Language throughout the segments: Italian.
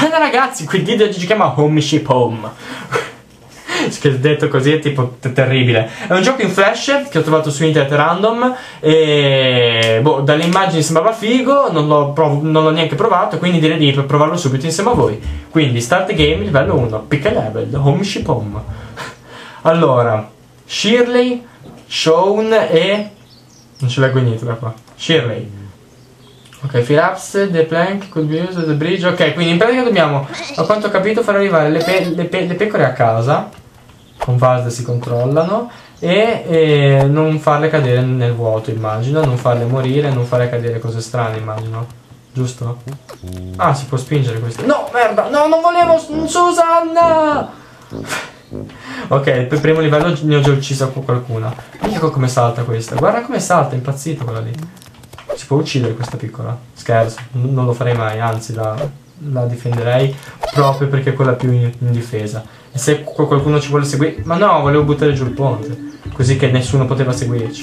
Bene ragazzi, quindi oggi si chiama Home Ship Home. Che detto così è tipo terribile. È un gioco in flash che ho trovato su internet random. E boh, dalle immagini sembrava figo. Non l'ho neanche provato, quindi direi di provarlo subito insieme a voi. Quindi start game livello 1, pick a level, Home Ship Home. Allora, Shirley, Shaun e... non ce leggo niente da qua. Shirley. Ok, fill ups, the plank could be used as a bridge. Ok, quindi in pratica dobbiamo, a quanto ho capito, far arrivare le pecore a casa. Con Valde si controllano. E non farle cadere nel vuoto, immagino. Non farle morire, non farle cadere cose strane, immagino. Giusto? Ah, si può spingere questo. No, merda! No, non volevo! Susanna! Ok, per primo livello ne ho già uccisa qualcuna. Mica come salta questa. Guarda come salta, è impazzito quella lì. Si può uccidere questa piccola? Scherzo, non lo farei mai, anzi la difenderei proprio perché è quella più indifesa. E se qualcuno ci vuole seguire... Ma no, volevo buttare giù il ponte, così che nessuno poteva seguirci.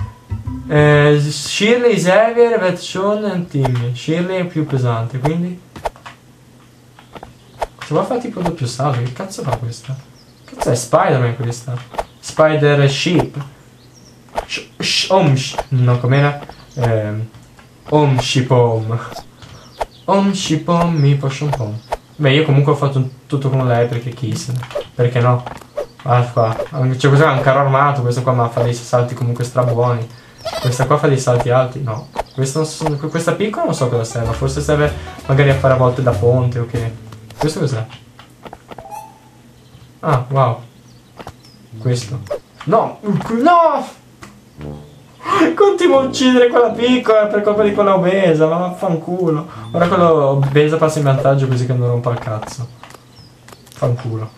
Shirley is heavier, that Shaun and Timmy. Shirley è più pesante, quindi... Se vuoi fare tipo doppio salto, che cazzo fa questa? Cazzo è Spider-Man questa? Spider Ship. No, com'era? Home Ship Home. Home Ship Home mi potion pom. Beh, io comunque ho fatto tutto con lei perché kiss. Perché no? Ah, qua. Cioè, questo è un carro armato, questo qua ma fa dei salti comunque strabuoni. Questa qua fa dei salti alti, no. Questa piccola non so cosa serve, forse serve magari a fare a volte da ponte o che. Questo cos'è? Ah, wow. Questo. No! No! Continua a uccidere quella piccola per colpa di quella obesa, ma vaffanculo. Ora quella obesa passa in vantaggio così che non rompa il cazzo. Fanculo.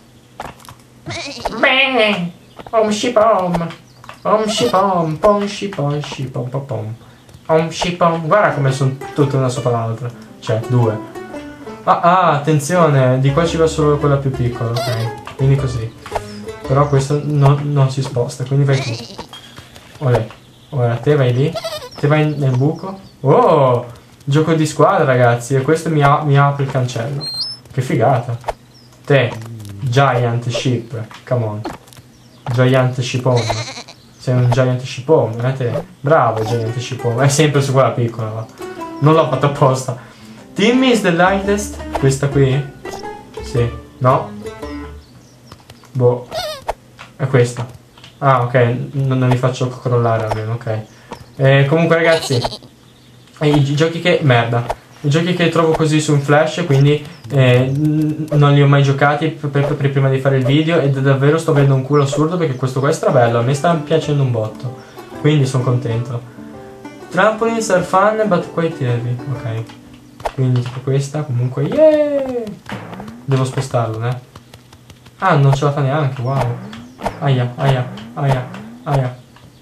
Beh, Home Ship Home. Home Ship Home, pom ship pom ship pom pom pom. Home Ship Home. Guarda come sono tutte una sopra l'altra. Cioè, due. Attenzione, di qua ci va solo quella più piccola, ok. Quindi così. Però questo non si sposta, quindi vai tu. Olè. Ora te vai lì, te vai nel buco. Oh, gioco di squadra ragazzi, e questo mi apre il cancello. Che figata. Te, Giant Ship, come on. Giant Shipone. Sei un Giant Shipone, te. Bravo Giant Shipone, è sempre su quella piccola, va. Non l'ho fatto apposta. Timmy is the lightest. Questa qui? Sì, no? Boh. È questa. Ah, ok, non li faccio crollare almeno, ok. Comunque ragazzi, i giochi che... merda. I giochi che trovo così su un flash, quindi non li ho mai giocati prima di fare il video. E davvero sto avendo un culo assurdo perché questo qua è strabello. A me sta piacendo un botto, quindi sono contento. Trampolines are fun but quite heavy. Ok, quindi tipo questa, comunque, yeah! Devo spostarlo, eh. Ah, non ce la fa neanche, wow. Aia, aia, aia, aia.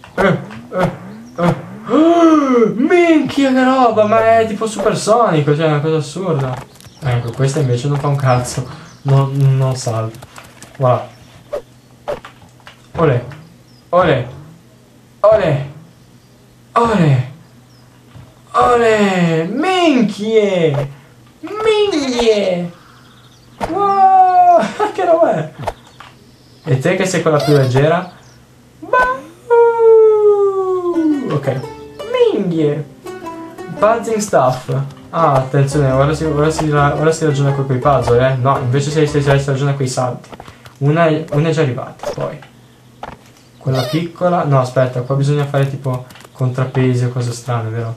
Minchia che roba, ma è tipo supersonico, cioè è una cosa assurda. Ecco, questa invece non fa un cazzo. Non salta. Voilà. Olè. Olè. Olè. Olè. Olè. Minchie. Minchie. Wow. Che roba è? E te che sei quella più leggera? Ok. Minghie. Buzzing stuff. Ah, attenzione, ora si ragiona con quei puzzle, eh? No, invece si ragiona con i salti. Una è già arrivata, poi. Quella piccola... No, aspetta, qua bisogna fare tipo contrappesi o cose strane, vero?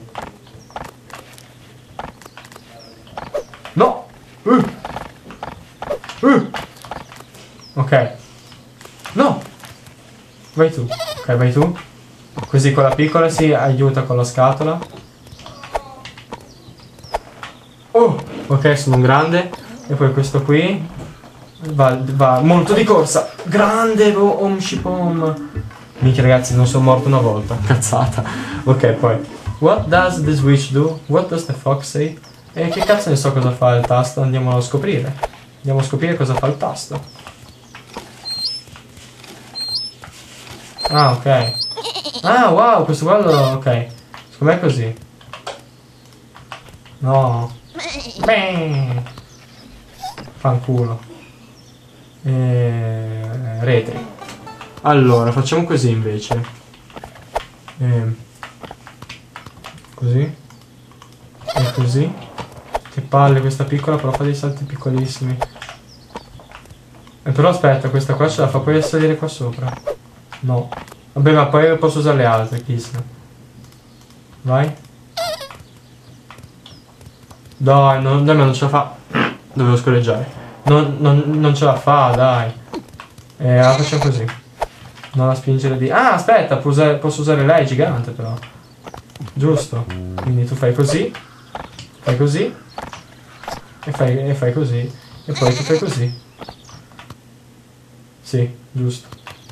No! Ok. No! Vai tu. Ok, vai tu. Così con la piccola si aiuta con la scatola. Oh! Ok, sono un grande. E poi questo qui va molto di corsa. Grande Home Ship Home. Minchia ragazzi, non sono morto una volta. Cazzata. Ok, poi. What does the switch do? What does the fox say? E che cazzo ne so cosa fa il tasto? Andiamo a scoprire. Andiamo a scoprire cosa fa il tasto. Ah, ok. Ah, wow, questo qua ok. Secondo me è così. No. Beh. Fanculo. Rete. Allora, facciamo così invece. Così. E così. Che palle questa piccola, però fa dei salti piccolissimi. Però aspetta, questa qua ce la fa poi salire qua sopra. No. Vabbè, ma poi posso usare le altre, chissà. Vai. Dai, non ce la fa. Dovevo scorreggiare. Non ce la fa, dai. La facciamo così. Non la spingere di... Ah, aspetta, posso usare lei, gigante però. Giusto. Quindi tu fai così. Fai così. E fai così. E poi tu fai così. Sì, giusto.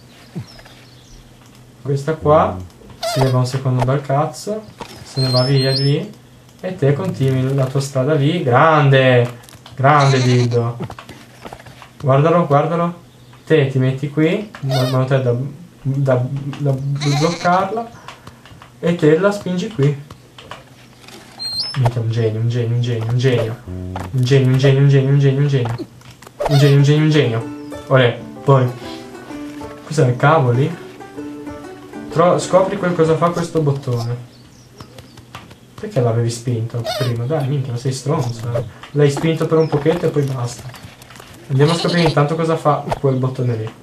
Questa qua si leva un secondo dal cazzo. Se ne va via lì. E te continui la tua strada lì. Grande! Grande Diddo. Guardalo, guardalo. Te ti metti qui. In modo tale da bloccarla. E te la spingi qui. Minchia, un genio, un genio, un genio, un genio. Un genio, un genio, un genio, un genio, un genio. Un genio, un genio, un genio. Olè, poi. Cos'è il cavo lì? Scopri cosa fa questo bottone. Perché l'avevi spinto prima? Dai, minchia, sei stronzo. L'hai spinto per un pochetto e poi basta. Andiamo a scoprire intanto cosa fa quel bottone lì.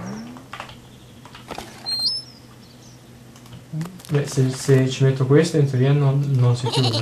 Beh, se ci metto questo in teoria non si chiude.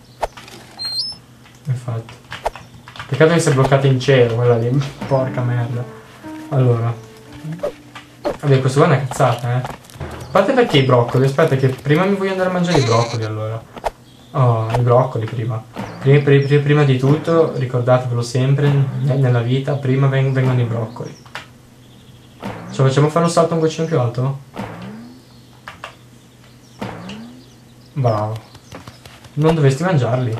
Infatti. Peccato che sia bloccata in cielo quella lì. Porca merda. Allora. Vabbè, questo qua è una cazzata, A parte perché i broccoli. Aspetta che prima mi voglio andare a mangiare i broccoli allora. Oh, i broccoli prima. Prima di tutto, ricordatevelo sempre nella vita, prima vengono i broccoli. Cioè, facciamo fare un salto un goccino più alto? Bravo. Non dovresti mangiarli.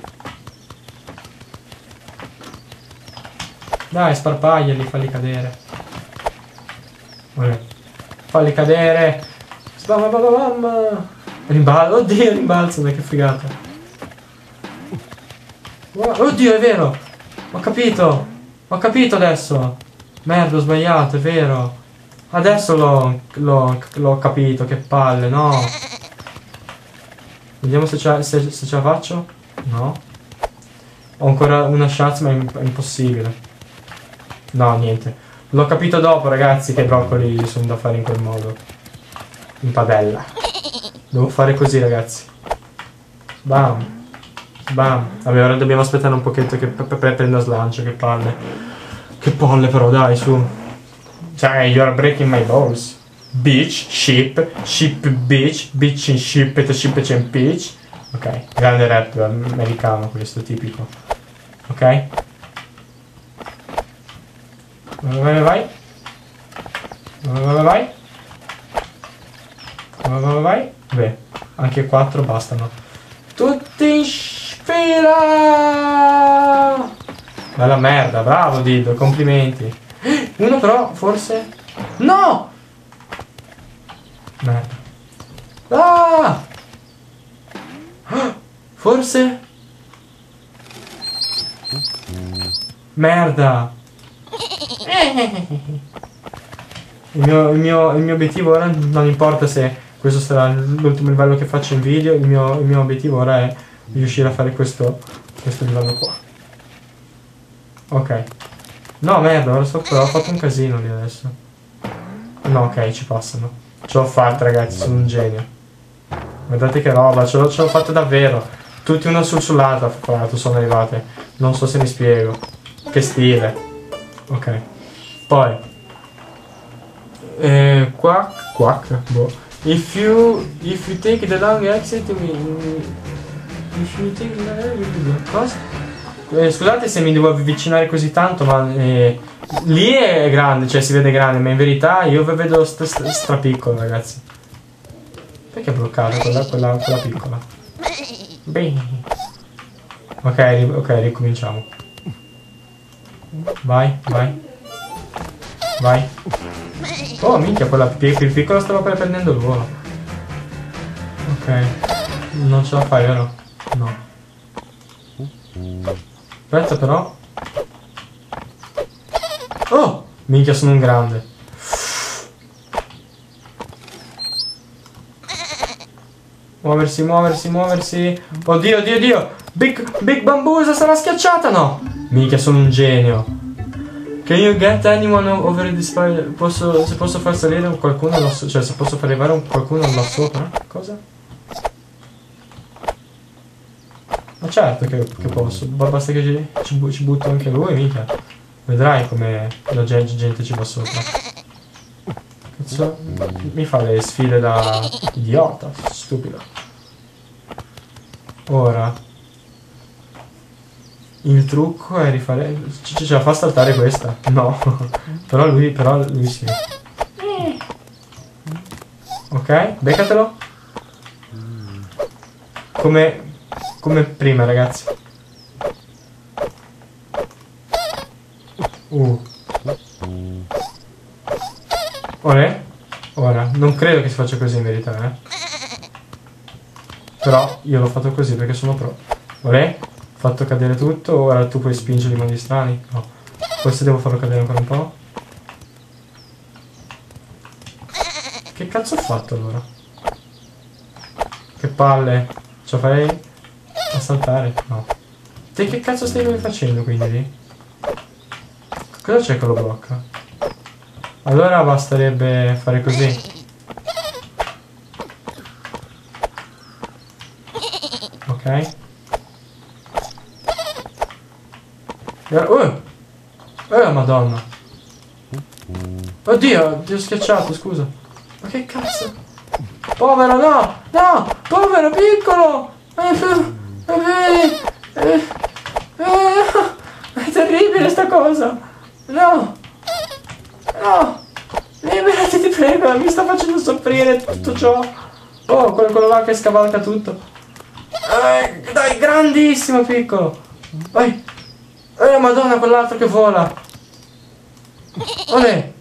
Dai, sparpagliali, falli cadere. Vabbè. Falli cadere. Rimbalzo. Oddio, rimbalzo, dai, che figata. Oddio, è vero. Ho capito adesso. Merda, ho sbagliato, è vero. Adesso l'ho capito, che palle, no. Vediamo se ce la faccio. No. Ho ancora una chance, ma è impossibile. No, niente. L'ho capito dopo, ragazzi, che i broccoli sono da fare in quel modo. In padella. Devo fare così, ragazzi. Bam. Bam. Vabbè, ora dobbiamo aspettare un pochetto che prenda slancio, che palle. Che palle però, dai, su. Cioè, you are breaking my balls. Beach, ship, beach, beach in ship and beach. Ok, grande rap americano questo, tipico. Ok? Vai. Vai. Beh, anche 4 bastano. Tutti in fila! Bella merda, bravo Diddo, complimenti. Uno però, forse... No! Merda. Ah! Forse? Merda! Il mio obiettivo ora, non importa se questo sarà l'ultimo livello che faccio in video, il mio obiettivo ora è riuscire a fare questo livello qua. Ok. No, merda, ora però ho fatto un casino lì adesso. No, ok, ci passano. Ce l'ho fatta, ragazzi, sono un genio. Guardate che roba, ce l'ho fatta davvero. Tutti uno sull'altro sono arrivate. Non so se mi spiego. Che stile. Ok. Poi quack, boh. If you take the long exit, cosa? Scusate se mi devo avvicinare così tanto, ma lì è grande, cioè si vede grande, ma in verità io vedo strapiccolo, ragazzi. Perché è bloccata quella piccola? Beh. Ok, ricominciamo. Vai. Oh, minchia, quella più piccola stava prendendo il volo. Ok. Non ce la fai, vero? No. Aspetta però. Oh! Minchia, sono un grande. Muoversi, muoversi, muoversi. Oddio, oddio, oddio. Big Bambusa sarà schiacciata, no? Minchia, sono un genio. Can you get anyone over this fire? Se posso far salire qualcuno là sopra? Cioè, se posso far arrivare qualcuno là sopra? Cosa? Ma certo che posso. Basta che ci butto anche lui, mica. Vedrai come la gente ci va sopra. Cazzo, mi fa le sfide da idiota, stupido. Ora il trucco è rifare. Ce la fa saltare questa? No. però lui sì. Ok, beccatelo. Come prima, ragazzi. Ora, non credo che si faccia così in verità, Però io l'ho fatto così perché sono pro. Fatto cadere tutto, ora tu puoi spingere i modi strani? No. Forse devo farlo cadere ancora un po'. Che cazzo ho fatto allora? Che palle. Ce la farei a saltare? No. Te che cazzo stai facendo quindi lì? Cosa c'è che lo blocca? Allora basterebbe fare così. Ok. Madonna. Oddio, ti ho schiacciato, scusa. Ma che cazzo? Povero, no! No! Povero, piccolo! È terribile sta cosa! No! No! Liberati, ti prego, mi sta facendo soffrire tutto ciò. Oh, quello là che scavalca tutto. Dai, grandissimo piccolo. Vai. Madonna, quell'altro che vola. Olè.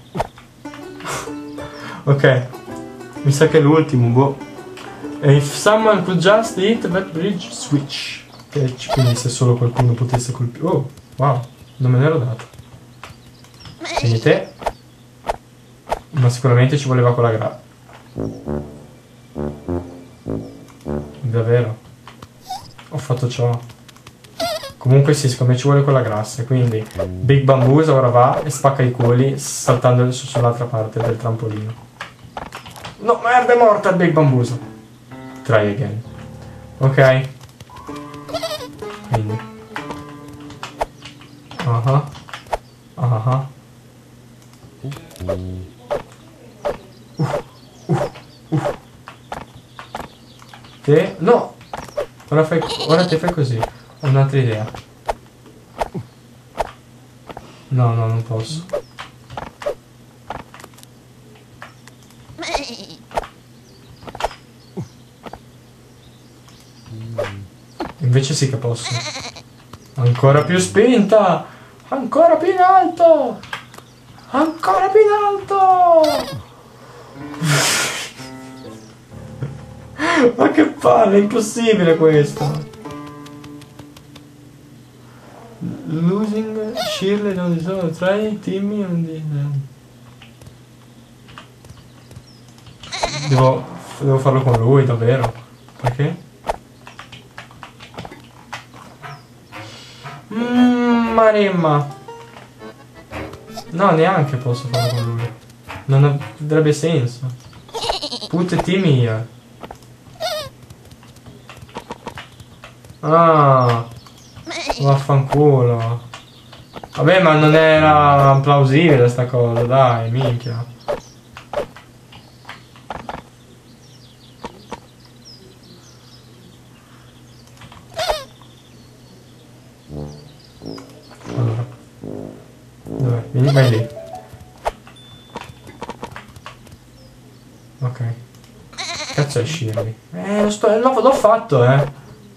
Ok. Mi sa che è l'ultimo, boh. If someone could just hit that bridge switch. Quindi se solo qualcuno potesse colpire. Oh, wow, non me ne ero dato. Quindi te. Ma sicuramente ci voleva quella Davvero? Ho fatto ciò. Comunque sì, secondo me ci vuole quella grassa. Quindi Big Bambusa ora va e spacca i culi saltando sull'altra parte del trampolino. No, merda, è morta il Big Bambusa. Try again. Ok. Quindi Te? No! Ora te fai così. Ho un'altra idea. No, non posso. Invece sì che posso. Ancora più spinta! Ancora più in alto! Ancora più in alto! Ma che palle, è impossibile questo! Losing Shirley non di solo try Timmy non di... Devo farlo con lui, davvero? Perché? Maremma. No, neanche posso farlo con lui. Non avrebbe senso. Put Timmy here. Ah, vaffanculo. Vabbè, ma non era plausibile sta cosa, dai, minchia. Allora, dov'è? Vieni, vai lì. Ok. Cazzo è Shirley? L'ho fatto,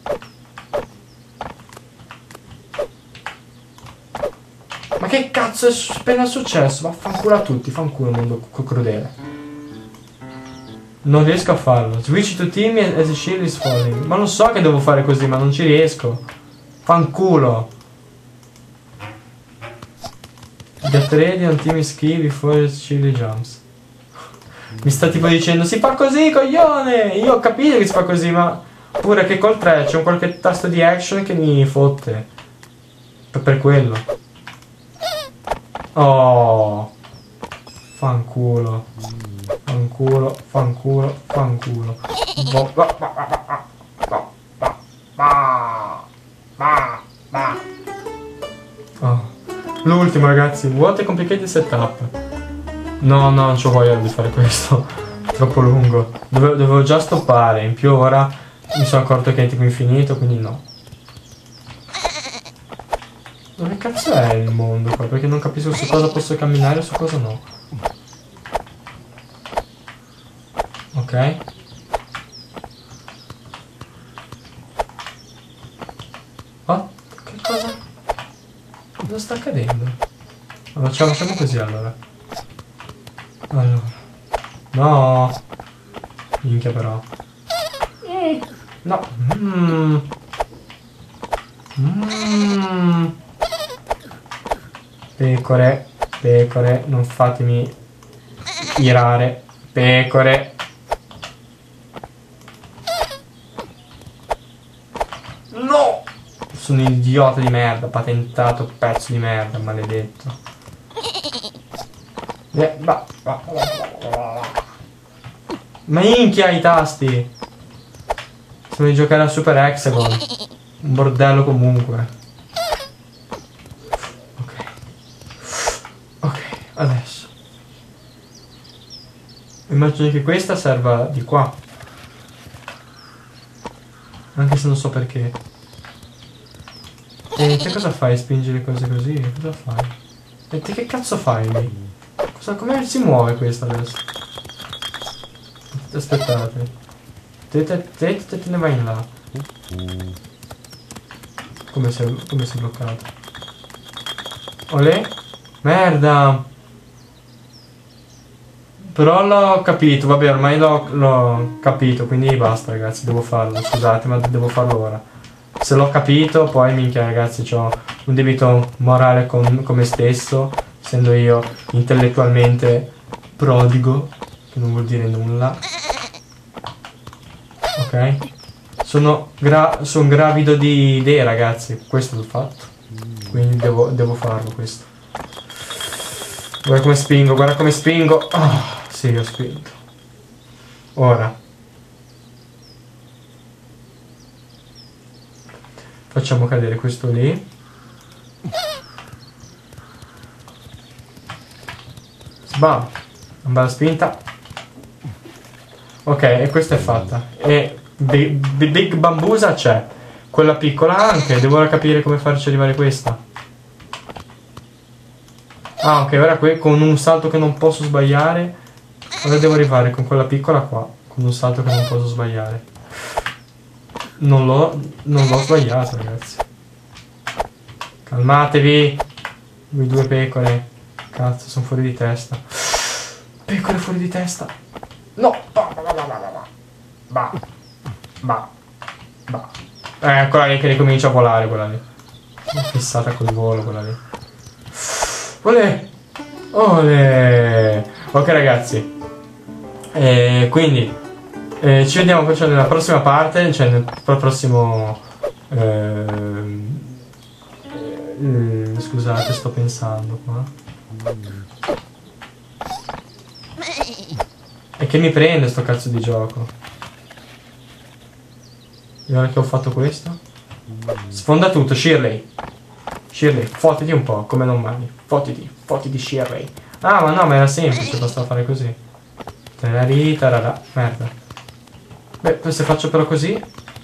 Ma che cazzo è appena successo? Vaffanculo a tutti, fanculo mondo crudele. Non riesco a farlo. Switch to team as Shirley is falling. Ma lo so che devo fare così, ma non ci riesco. Fanculo. Get ready on team ski before chili jumps. Mi sta tipo dicendo si fa così, coglione! Io ho capito che si fa così, ma pure che col 3 c'è un qualche tasto di action che mi fotte. Per quello. Oh. Fanculo. Fanculo, fanculo, fanculo. Oh. L'ultimo, ragazzi. What a complicated setup. No, non c'ho voglia di fare questo. Troppo lungo. Dovevo già stoppare. In più ora mi sono accorto che è tipo infinito, quindi no. Dove cazzo è il mondo qua? Perché non capisco su cosa posso camminare e su cosa no. Ok. Oh, che cosa? Cosa sta accadendo? Allora, facciamo così allora. Allora. No. Minchia però. No. Pecore, pecore, non fatemi irare. Pecore. No! Sono un idiota di merda, patentato pezzo di merda, maledetto. Minchia i tasti! Sembra di giocare a Super Hexagon. Un bordello comunque. Ok, adesso. Immagino che questa serva di qua. Anche se non so perché. E te cosa fai? Spingi le cose così? Cosa fai? E te che cazzo fai lì? Come si muove questa adesso? Aspettate. Te ne vai in là. Come sei bloccato? Olè? Merda! Però l'ho capito, vabbè, ormai l'ho capito, quindi basta ragazzi, devo farlo, scusate, ma devo farlo ora. Se l'ho capito, poi minchia ragazzi, ho un debito morale con me stesso, essendo io intellettualmente prodigo, che non vuol dire nulla. Ok? Sono gravido di idee ragazzi, questo l'ho fatto. Quindi devo farlo questo. Guarda come spingo, guarda come spingo. Oh, sì, ho spinto. Ora. Facciamo cadere questo lì. Sbam. Una bella spinta. Ok, e questa è fatta. E Big Bambusa c'è. Quella piccola anche. Devo ora capire come farci arrivare questa. Ah, ok, ora qui con un salto che non posso sbagliare. Ora devo arrivare con quella piccola qua. Con un salto che non posso sbagliare. Non l'ho sbagliato, ragazzi. Calmatevi. Voi due pecore. Cazzo, sono fuori di testa. Pecore fuori di testa. No. Quella lì che ricomincia a volare, quella lì. È fissata col volo, quella lì. Olè! Olè! Ok ragazzi, quindi ci vediamo perciò nella prossima parte, cioè nel prossimo scusate, sto pensando qua. E che mi prende sto cazzo di gioco? E ora che ho fatto questo? Sfonda tutto, Shirley! Shirley, fottiti un po', come non mani. Fottiti Shirley. Ah, ma no, ma era semplice, bastava fare così. Tarari, tarara, merda. Beh, se faccio però così.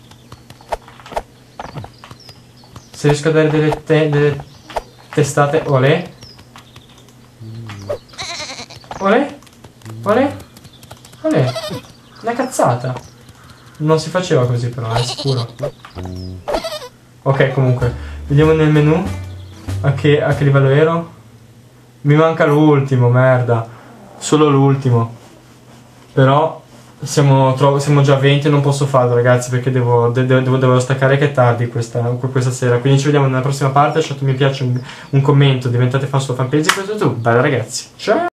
Se riesco a dare delle testate, olè. Olè. Olè. Olè. Una cazzata. Non si faceva così però, è sicuro. Ok, comunque. Vediamo nel menu. A che livello ero? Mi manca l'ultimo, merda. Solo l'ultimo. Però Siamo già a 20, non posso farlo ragazzi perché devo staccare che è tardi questa sera. Quindi ci vediamo nella prossima parte, lasciate un mi piace, un commento, diventate fan sulla fanpage e questo è tutto. Bye ragazzi, ciao!